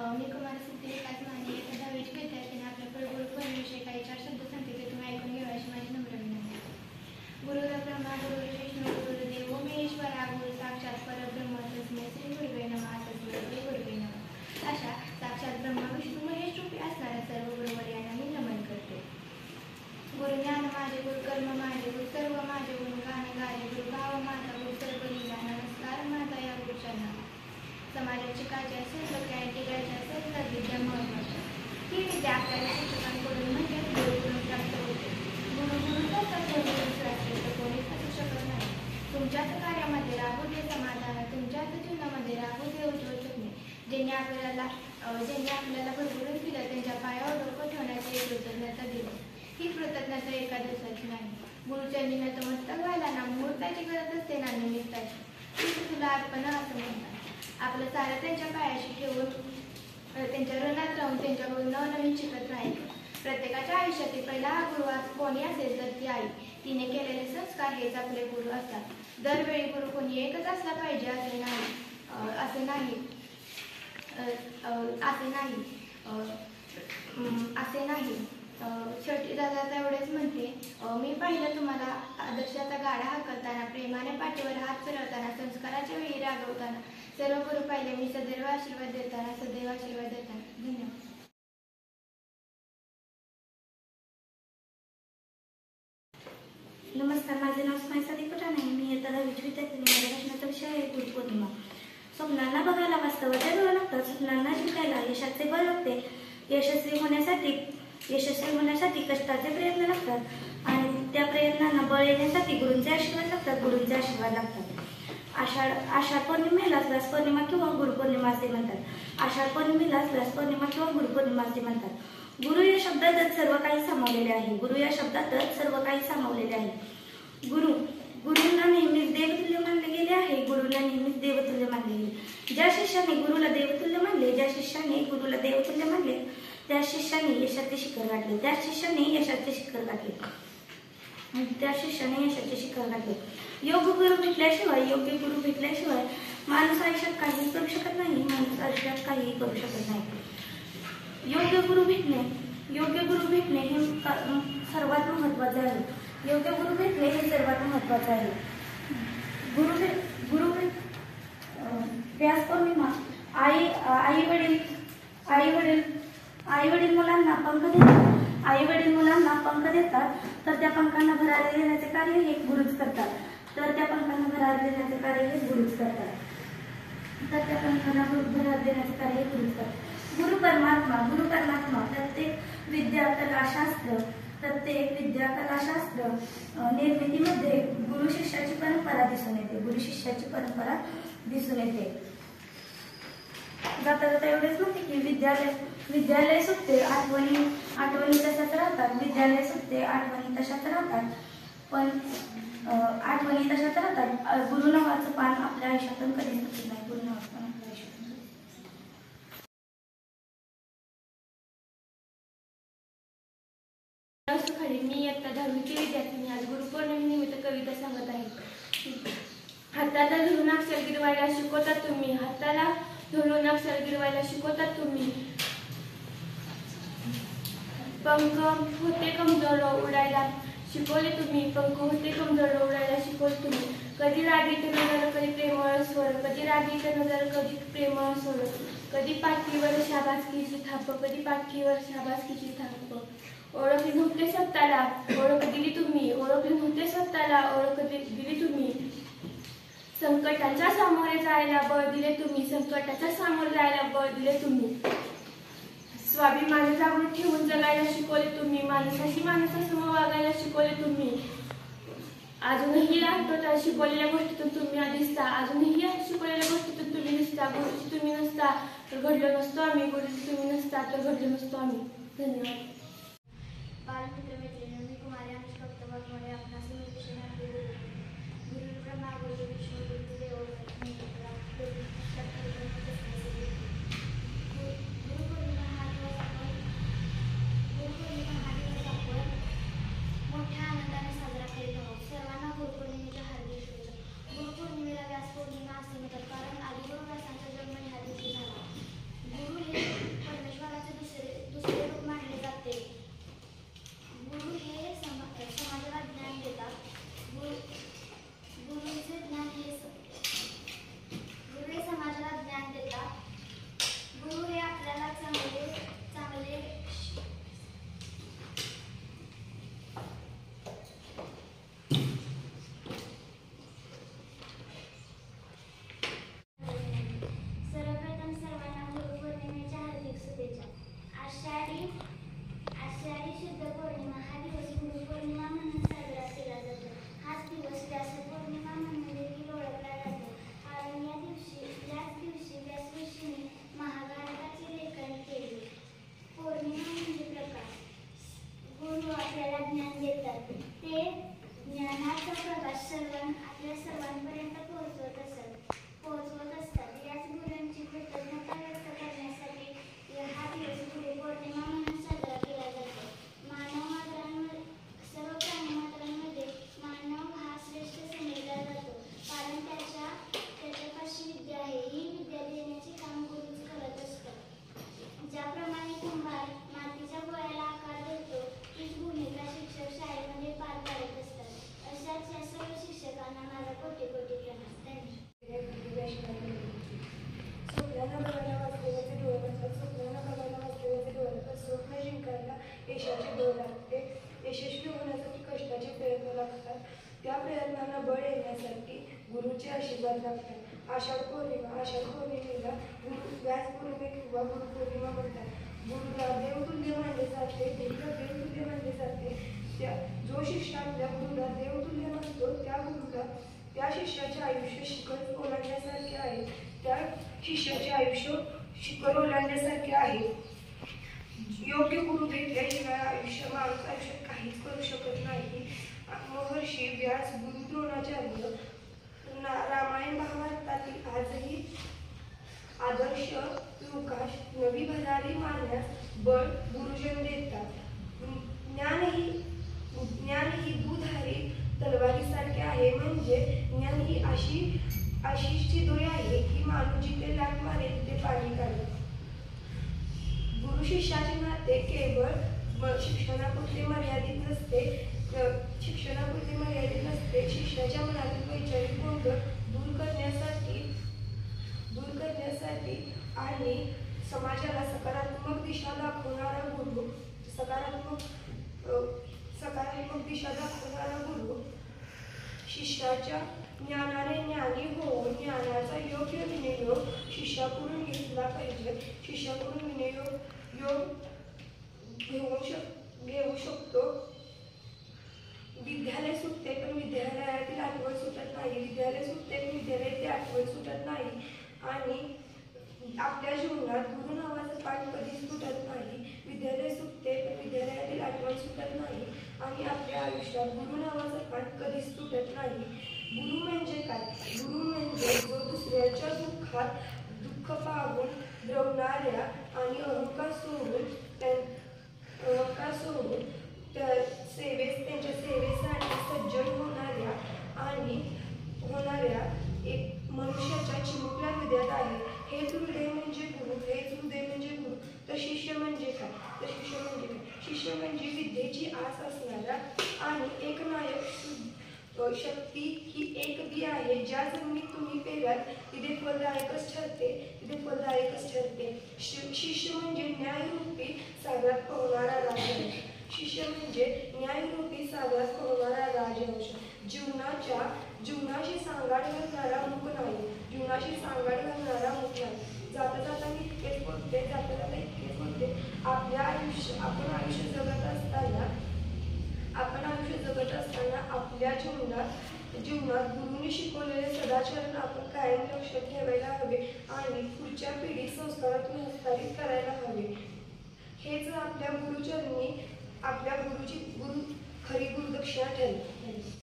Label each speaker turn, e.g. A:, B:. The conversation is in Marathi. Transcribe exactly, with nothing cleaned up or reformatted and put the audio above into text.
A: मी कुमार सिद्धी विकास माने येत्या दहावीच्या विद्यार्थ्यांनी आपल्याकडे गुरुपौर्णिमेविषयी काही चार शब्द सांगते ते तुम्ही ऐकून घ्यावे अशी माझी नम्र विनंती. गुरुर्ब्रह्मा गुरुर्विष्णू गुरुर्देव महेश्वरा गुरु साक्षात परब्रह्म तस्मै श्री गुरुवे नमः तस्मै श्री गुरुवे नमः. अशा साक्षात ब्रह्मा विष्णू महेश रूपी असणाऱ्या सर्व गुरुवर्यांना मी नमन करते. गुरुज्ञान माझे गुरुकर्म माझे गुरु सर्व माझे गुरु गाणे गाणे गुरु भाव माझा गुरु सर्व लीला नमस्कार माझा या गुरुच्यांना. समाजाची काळजी असेल तर काय टिकायची असेल तर विद्या महत्वाच्या. ही विद्या आपल्याला शिक्षकांकडून म्हणजे गुरुकडून प्राप्त होते. गुरु गुरु तर कोणीच असू शकत नाही. तुमच्याच कार्यामध्ये राहू दे समाधान, तुमच्याच जीवनामध्ये राहू दे उज्ज्वल स्वप्ने. ज्यांनी आपल्याला ज्यांनी आपल्याला भरभरून दिलं त्यांच्या पायावर डोकं ठेवण्याची एक कृतज्ञता दिली. ही कृतज्ञता एका दिवसाची नाही. गुरुच्यांनी नतमस्तक व्हायला ना मुहूर्ताची गरज असते ना निमित्ताची. ती तुला अर्पण असं म्हणतात. आपलं सारं त्यांच्या पायाशी ठेवून त्यांच्या ऋणात राहून त्यांच्याकडून नवनवीन शिकत राहायचं. प्रत्येकाच्या आयुष्यातील पहिला हा गुरु कोणी असेल तर ती आई. तिने केलेले संस्कार हेच आपले गुरु असतात. दरवेळी गुरु कोणी एकच असला पाहिजे असे नाही असे नाही असे नाही असे नाही शेवटी दादा एवढेच म्हणते. मी पाहिलं तुम्हाला आदर्शाचा गाडा हाकलताना, प्रेमाने पाठीवर हात फिरवताना, संस्काराच्या वेळी रागवताना. सर्व गुरु पाहिले मी सदैव आशीर्वाद देताना सदैव आशीर्वाद देताना. धन्यवाद.
B: नमस्कार, माझे नाव स्माईसा दीपटाण आहे. मी इयत्ता दहावीची विद्यार्थी. माझ्या भाषणाचा विषय आहे गुरुपौर्णिमा. स्वप्नांना बघायला वास्तवाचे डोळे लागतात. स्वप्नांना जिंकायला यशाचे बळ लागते. यशस्वी होण्यासाठी यशस्वी होण्यासाठी कष्टाचे प्रयत्न लागतात आणि त्या प्रयत्नांना बळ येण्यासाठी गुरूंचे आशीर्वाद लागतात गुरूंचे आशीर्वाद लागतात. आषाढ आषाढ पौर्णिमेलाच व्यास पौर्णिमा किंवा गुरुपौर्णिमा असे म्हणतात. आषाढ पौर्णिमेलाच व्यास पौर्णिमा किंवा गुरुपौर्णिमा असे म्हणतात. गुरु या शब्दातच सर्व काही सामावलेले आहे. गुरु या शब्दातच सर्व काही सामावलेले आहे. गुरु गुरूंना नेहमीच देवतुल्य मानले गेले आहे. गुरुला नेहमीच देवतुल्य मानले गेले. ज्या शिष्याने गुरुला देवतुल्य मानले ज्या शिष्याने गुरुला देवतुल्य मानले त्या शिष्याने यशाचे शिखर गाठले. त्या शिष्याने यशाचे शिखर गाठले. त्या शिष्याने यशाचे शिखर गाठले. योग्य गुरु भेटल्याशिवाय योग्य गुरु भेटल्याशिवाय माणूस आयुष्यात काही करू शकत नाही. माणूस आयुष्यात काही करू शकत नाही. योग्य गुरु भेटणे योग्य गुरु भेटणे हे सर्वात महत्वाचे आहे. योग्य गुरु भेटणे हे सर्वात महत्वाचे आहे. गुरु गुरु व्यास पौर्णिमा. आई आई वडील आई वडील आई वडील मुलांना पंख देतात. आई वडील मुलांना पंख देतात तर त्या पंखांना भरारी देण्याचे कार्य हे गुरुच करतात. तर त्या पंखांना भरारी देण्याचे कार्य हे गुरुच करतात. तर त्या पंखांना भरारी देण्याचे कार्य हे गुरुच करतात. गुरु परमात्मा गुरु परमात्मा प्रत्येक विद्या कला शास्त्र प्रत्येक विद्या कला शास्त्र निर्मितीमध्ये गुरु शिष्याची परंपरा दिसून येते. गुरु शिष्याची परंपरा दिसून येते. जाता जाता एवढेच म्हणते की विद्यालय विद्यालय सुटते आठवणी आठवणी तशाच राहतात. विद्यालय सुटते आठवणी तशाच राहतात. पण आठवणी तशाच राहतात. गुरु नावाचं पान आपल्या आयुष्यातून कधी सुटत नाही. गुरु नावाचं पान आपल्या आयुष्यातून
A: मी इयत्ता दहावीची विद्यार्थिनी आज गुरुपौर्णिमेनिमित्त कविता सांगत आहे. हाताला धरून अक्षर गिरवायला शिकवतात तुम्ही. हाताला धरून अक्षर गिरवायला शिकवतात तुम्ही. पंख होते कमजोर उडायला शिकवले तुम्ही. पंख होते कमजोर उडायला शिकवले तुम्ही. कधी रागीत नजर कधी प्रेमळ स्वर. कधी रागीत नजर कधी प्रेमळ स्वर. कधी पाठीवर शाबासकीची थाप. कधी पाठीवर शाबासकीची थाप. ओळख नव्हते स्वतःला ओळख दिली तुम्ही. ओळख नव्हते स्वतःला ओळख दिली तुम्ही. संकटाच्या सामोरे जायला बळ दिले तुम्ही. संकटाच्या सामोरे जायला बळ दिले तुम्ही. स्वाभिमान जागृत ठेवून जगायला शिकवले तुम्ही. माणसाशी माणसासमोर वागायला शिकवले तुम्ही. अजूनही आठवतात शिकवलेल्या गोष्टीतून तुम्ही दिसता. अजूनही शिकवलेल्या गोष्टीतून तुम्ही दिसता. गुरुजी तुम्ही नसता तर घडलो नसतो आम्ही. गुरुजी तुम्ही नसता तर घडलो नसतो आम्ही. धन्यवाद.
C: बालमित्र मैत्रिणी मी कुमारी आणि फक्त वाघमोडे आपणास विषय आपले गुरु गुरु ब्रह्मा गुरु विष्णू गुरु देव गुरुपौर्णिमा हा दिवस आपण गुरुपौर्णिमा हा दिवस आपण मोठ्या आनंदाने साजरा करीत आहोत. सर्वांना गुरुपौर्णिमेच्या हार्दिक शुभेच्छा. गुरुपौर्णिमेला व्यास पौर्णिमा असे म्हणतात कारण आदिगुरु व्यासांचा जन्म ह्या दिवशी झाला. गुरु हे गुरु आपल्याला ज्ञान देतात. ते ज्ञानाचा प्रकाश सर्वां आपल्या सर्वांपर्यंत पोहोचवत असतात पोहोचवत असतात याच गुरूंची कृतज्ञता व्यक्त करण्यासाठी हा दिवस गुरुपौर्णिमा म्हणून साजरा केला जातो. मानव मात्रांमध्ये सर्व प्राणी मात्रांमध्ये मानव हा श्रेष्ठ समजला जातो, कारण त्याच्या त्याच्यापाशी विद्या आहे. ही विद्या देण्याचे काम गुरुच करत असतात. ज्याप्रमाणे कुंभार मातीच्या गोळ्याला आकार देतो, तीच भूमिका शिक्षक शाळेमध्ये पार पाडत असतात. अशाच या सर्व शिक्षकांना माझा कोटी कोटी प्रणाम.
D: स्वप्नांना बघायला वाचलेल्याचे डोळे लागतात. स्वप्नांना बघायला वाचलेल्याचे डोळे लागतात. स्वप्न जिंकायला यशाचे डोळे लागते. यशस्वी होण्यासाठी कष्टाचे प्रयत्न लागतात. त्या प्रयत्नांना बळ येण्यासाठी गुरुचे आशीर्वाद लागतात. आषाढ पौर्णिमा आषाढ पौर्णिमेला गुरु व्यास पौर्णिमे किंवा गुरुपौर्णिमा म्हणतात. गुरुला देवतुल्य मानले जाते. गुरुला देवतुल्य मानले जाते. त्या जो शिष्य आपल्या गुरुला देवतुल्य मानतो त्या गुरुला त्या शिष्याचे आयुष्य शिखर ओलांडण्यासारखे आहे. त्या शिष्याचे आयुष्य शिखर ओलांडण्यासारखे आहे. योग्य गुरु भेटल्याशिवाय आयुष्य माणूस आयुष्यात काहीच करू शकत नाही. महर्षी व्यास, गुरु द्रोणाचार्य, रामायण महाभारतातील आजही आदर्श लोकांस नवी भरारी मारण्यास बळ गुरुजन देतात. ज्ञान ही ज्ञान ही दुधारी तलवारीसारखे आहे. म्हणजे ज्ञान ही अशी अशी दोरी आहे की माणूस जिथे लाट मारेल ते पाणी काढेल. गुरु शिष्याचे नाते केवळ शिक्षणापुरते मर्यादित नसते शिक्षणापुरते मर्यादित नसते शिष्याच्या मनातील वैचारिक गोंधळ दूर करण्यासाठी दूर करण्यासाठी आणि समाजाला सकारात्मक दिशा दाखवणारा गुरु सकारात्मक सकारात्मक दिशा दाखवणारा गुरु शिष्याच्या ज्ञानाने ज्ञानी होऊन ज्ञानाचा योग्य विनियोग शिष्याकडून घेतला पाहिजे. शिष्याकडून विनियोग योग घेऊ शक घेऊ शकतो. विद्यालय सुटते पण विद्यालयातील आठवण सुटत नाही. विद्यालय सुटते पण विद्यालयातील आठवण सुटत नाही. आणि आपल्या जीवनात गुरु नावाचा पाठ कधीच सुटत नाही. विद्यालय सुटते पण विद्यालयातील आठवण सुटत नाही. आणि आपल्या आयुष्यात गुरु नावाचा पाठ कधीच सुटत नाही. गुरु म्हणजे काय? गुरु म्हणजे जो दुसऱ्याच्या दुःखात दुःख पाहून द्रवणाऱ्या आणि अहंकार सोडून अहंकार सोडून त्या सेवेस त्यांच्या सेवेसाठी सज्जन होणाऱ्या आणि होणाऱ्या एक मनुष्याच्या चिमुकल्या हृदयात आहे. हेच हृदय म्हणजे गुरु. हेच हृदय म्हणजे गुरु. तर शिष्य म्हणजे काय? तर शिष्य म्हणजे काय? शिष्य म्हणजे विद्येची आस असणारा आणि एक नायक शक्ती ही एक बी आहे. ज्या जमिनीत तुम्ही पेराल तिथे फलदायकच ठरते तिथे फलदायकच ठरते. शिष्य म्हणजे न्यायरूपी सागरात पोहणारा राजहंस. शिष्य म्हणजे न्यायरूपी सागरात पोहणारा राजहंस. जीवनाच्या जीवनाशी सांगाड घालणारा मुख नाही. जीवनाशी सांगाड घालणारा मुख नाही. जाता जाता मी इतकेच बोलते जाता जाता इतकेच बोलते आपल्या आयुष्य आपण आयुष्य जगत असताना आपण आयुष्य जगत असताना आपल्या जीवनात जीवनात गुरुंनी शिकवलेले सदाचरण आपण कायम लक्षात ठेवायला हवे आणि पुढच्या पिढीत संस्कारातून विस्तारित करायला हवे. हेच आपल्या गुरुचरणी आपल्या गुरुची गुरु खरी गुरुदक्षिणा ठरेल.